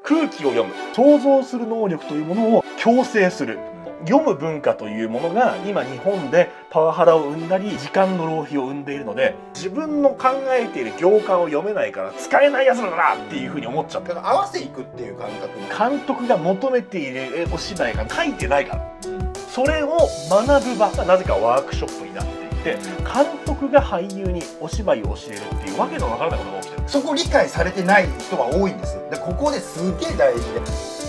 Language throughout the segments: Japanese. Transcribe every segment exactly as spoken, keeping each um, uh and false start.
空気を読む、想像する能力というものを強制する、読む文化というものが今日本でパワハラを生んだり時間の浪費を生んでいるので、自分の考えている行間を読めないから使えないやつらだなっていうふうに思っちゃって、 だから合わせいくっていう感覚、 監督が求めているお芝居が書いてないから、それを学ぶ場がなぜかワークショップになっていて、監督が俳優にお芝居を教えるっていうわけのわからないことが起きてる。 そこ理解されてない人が多いんです。でここですげえ大事で、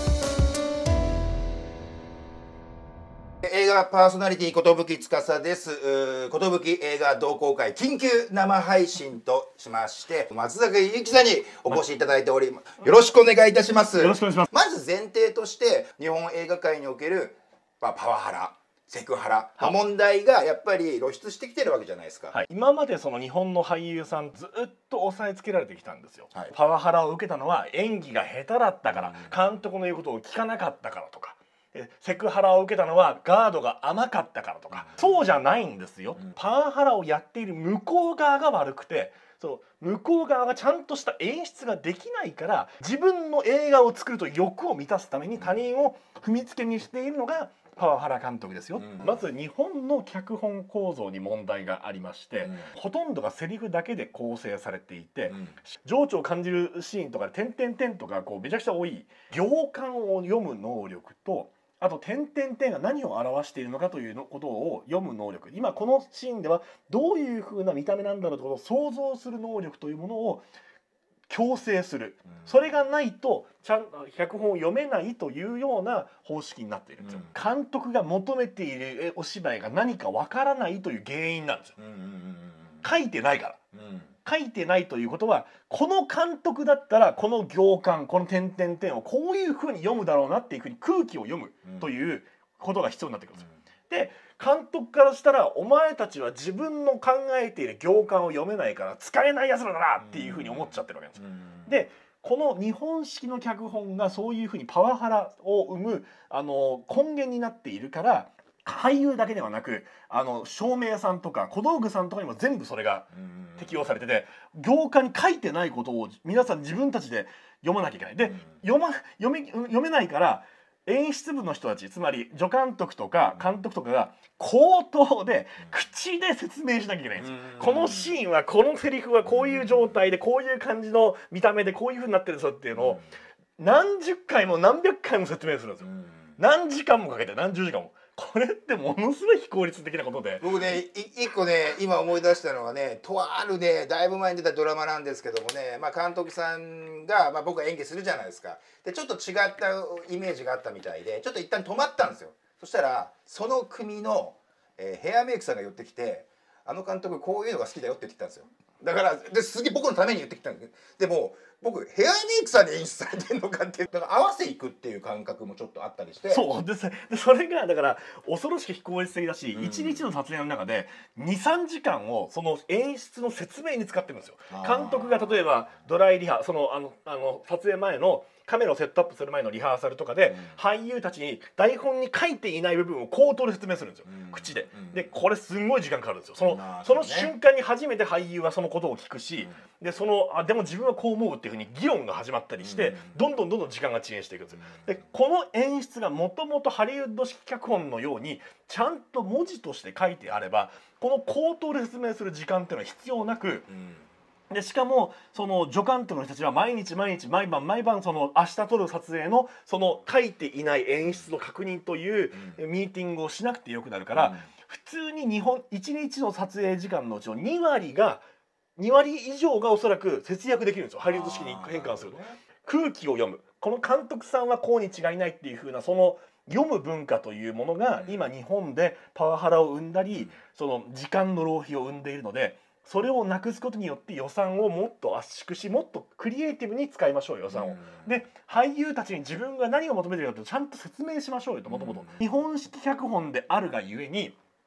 映画パーソナリティ寿司です。寿映画同好会緊急生配信としまして、松坂由紀さんにお越しいただいております。よろしくお願いいたします。 よろしくお願いします。 まず前提として日本映画界における、まあ、パワハラ、セクハラの問題がやっぱり露出してきてるわけじゃないですか。 はい、今までその日本の俳優さんずっと押さえつけられてきたんですよ。はい、パワハラを受けたのは演技が下手だったから、監督の言うことを聞かなかったからとか、セクハラを受けたのはガードが甘かったからとか、そうじゃないんですよ。パワハラをやっている向こう側が悪くて、そう向こう側がちゃんとした演出ができないから、自分の映画を作ると欲を満たすために他人を踏みつけにしているのがパワハラ監督ですよ。うん、まず日本の脚本構造に問題がありまして、うん、ほとんどがセリフだけで構成されていて、うん、情緒を感じるシーンとかで点々点とかこうめちゃくちゃ多い。行間を読む能力と、あと点々点が何を表しているのかということを読む能力、今このシーンではどういう風な見た目なんだろうということを想像する能力というものを強制する、それがないとちゃん脚本を読めないというような方式になっているんですよ。うん、監督が求めているお芝居が何かわからないという原因なんですよ。書いてないから。うん書いてないということは、この監督だったらこの行間、この点々点をこういうふうに読むだろうなっていうふうに空気を読むということが必要になってくるんですよ。で監督からしたら、お前たちは自分の考えている行間を読めないから使えないやつらだなっていうふうに思っちゃってるわけなんですよ。でこの日本式の脚本がそういうふうにパワハラを生むあの根源になっているから、俳優だけではなく、あの照明屋さんとか小道具さんとかにも全部それが適用されてて、行間に書いてないことを皆さん自分たちで読まなきゃいけない。で読ま読み読めないから、演出部の人たち、つまり助監督とか監督とかが口頭で口で説明しなきゃいけないんですよ。このシーンはこのセリフはこういう状態でこういう感じの見た目でこういう風になってるぞっていうのを何十回も何百回も説明するんですよ。何時間もかけて、何十時間も。これってものすごい非効率的なことで、 僕ね一個ね今思い出したのはね、とあるねだいぶ前に出たドラマなんですけどもね、まあ、監督さんが、まあ、僕が演技するじゃないですか。でちょっと違ったイメージがあったみたいで、ちょっと一旦止まったんですよ。そしたらその組の、えー、ヘアメイクさんが寄ってきて、あの監督こういうのが好きだよって言ってきたんですよ。だからですげえ僕のために言ってきたんです。でも僕ヘアメイクさんに演出されてるのかって、だから合わせいくっていう感覚もちょっとあったりして、 そうですね。でそれがだから恐ろしく非効率的だし、うん、いちにちの撮影の中でにさんじかんをその演出の説明に使ってるんですよ。監督が例えばドライリハ、そのあのあの撮影前のカメラをセットアップする前のリハーサルとかで、うん、俳優たちに台本に書いていない部分を口頭で説明するんですよ、うん、口で。でこれすんごい時間かかるんですよ。その、その瞬間に初めて俳優はそのことを聞くし、うん、でそのあでも自分はこう思うっていうふうに議論が始まったりして、うん、どんどんどんどん時間が遅延していくんですよ。でこの演出がもともとハリウッド式脚本のようにちゃんと文字として書いてあれば、この口頭で説明する時間っていうのは必要なく、うんでしかもその助監督の人たちは毎日毎日毎晩毎晩その明日撮る撮影のその書いていない演出の確認というミーティングをしなくてよくなるから、うん、普通に日本いちにちの撮影時間のうちのにわりがにわり以上がおそらく節約できるんですよ、ハリウッド式に変換すると。空気を読む、この監督さんはこうに違いないっていう風なその読む文化というものが今日本でパワハラを生んだり、その時間の浪費を生んでいるので、それをなくすことによって予算をもっと圧縮し、もっとクリエイティブに使いましょうよ予算を。で俳優たちに自分が何を求めているかとちゃんと説明しましょうよと。もともと日本式脚本であるがゆえに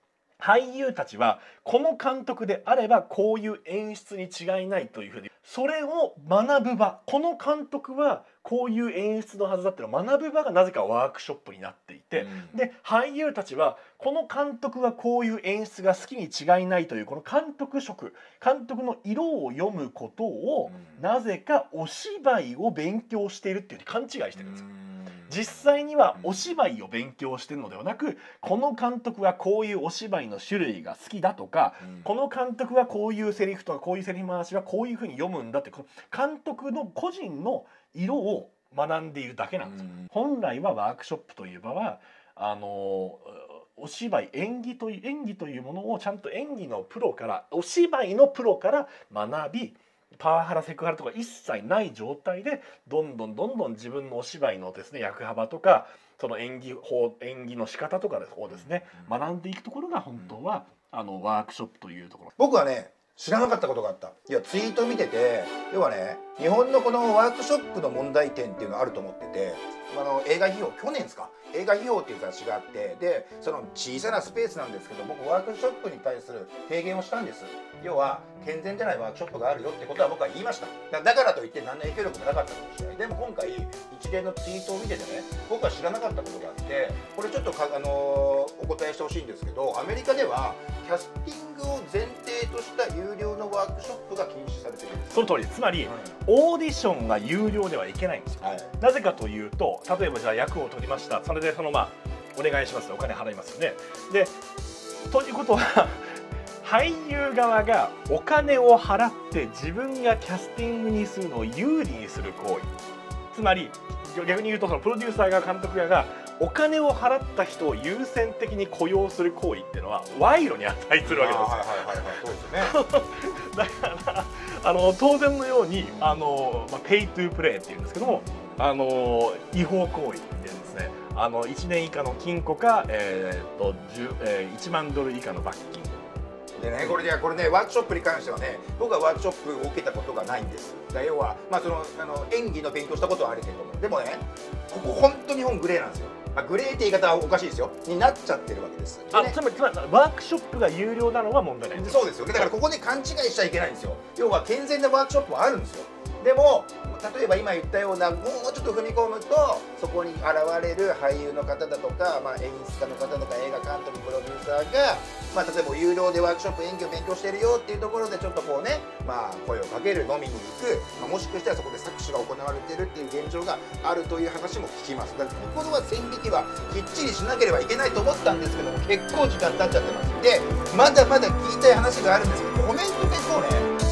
俳優たちはこの監督であればこういう演出に違いないというふうに、それを学ぶ場、この監督はこういう演出のはずだっていうのを学ぶ場がなぜかワークショップになっていて、うん、で俳優たちはこの監督はこういう演出が好きに違いないというこの監督色、監督の色を読むことを、うん、なぜかお芝居を勉強しているっていうふうに勘違いしてるんですよ。実際にはお芝居を勉強しているのではなく、この監督はこういうお芝居の種類が好きだとか、うん、この監督はこういうセリフとかこういうセリフ回しはこういうふうに読むんだって、この監督の個人の色を学んでいるだけなんですよ。うん、本来はワークショップという場はあのお芝居、演技という演技というものをちゃんと演技のプロから、お芝居のプロから学び、パワハラセクハラとか一切ない状態でどんどんどんどん自分のお芝居のですね役幅とか、その演技法、演技の仕方とかをですね学んでいくところが本当はあのワークショップというところ。 僕はね知らなかったことがあった。いやツイート見てて、要はね日本のこのワークショップの問題点っていうのあると思ってて、あの映画費用、去年ですか、映画費用っていう雑誌があって、でその小さなスペースなんですけど、僕ワークショップに対する提言をしたんです。要は健全じゃないワークショップがあるよってことは僕は言いました。だだからといって何の影響力もなかったかもしれない。でも今回一連のツイートを見ててね、僕は知らなかったことがあって、これちょっとか、あのー、お答えしてほしいんですけど、アメリカではキャスティングを前提とした有料のワークショップが禁止されてるんです。 その通りです。つまり、うん、オーディションが有料ではいけないんですよ。はい、なぜかというと、例えばじゃあ役を取りました、それでそのまあお願いします、お金払いますよね。でということは俳優側がお金を払って自分がキャスティングにするのを有利にする行為、つまり逆に言うとそのプロデューサーが監督側がお金を払った人を優先的に雇用する行為っていうのは賄賂に値するわけですよ。だからあの当然のようにあの、まあ、ペイトゥープレイっていうんですけども、あの違法行為でですね、あのいちねん以下の禁錮か、えー、とえー、いちまんドル以下の罰金でね、これでこれねワークショップに関してはね、僕はワークショップを受けたことがないんです。だ要はまあそのあの演技の勉強したことはあるけども、でもねここ本当日本グレーなんですよ。まあ、グレーって言い方はおかしいですよ、になっちゃってるわけです。で、ね、 あ、つまりつまりワークショップが有料なのは問題ないんです。 そうですよね。だからここで勘違いしちゃいけないんですよ。要は健全なワークショップはあるんですよ。でも例えば今言ったようなもうちょっと踏み込むと、そこに現れる俳優の方だとか、まあ、演出家の方とか映画監督プロデューサーが、まあ、例えば有料でワークショップ演技を勉強してるよっていうところでちょっとこうね、まあ、声をかける、飲みに行く、まあ、もしかしたらそこで搾取が行われてるっていう現状があるという話も聞きます。だからここは線引きはきっちりしなければいけないと思ったんですけども、結構時間経っちゃってます。でまだまだ聞きたい話があるんですけど、コメント結構ね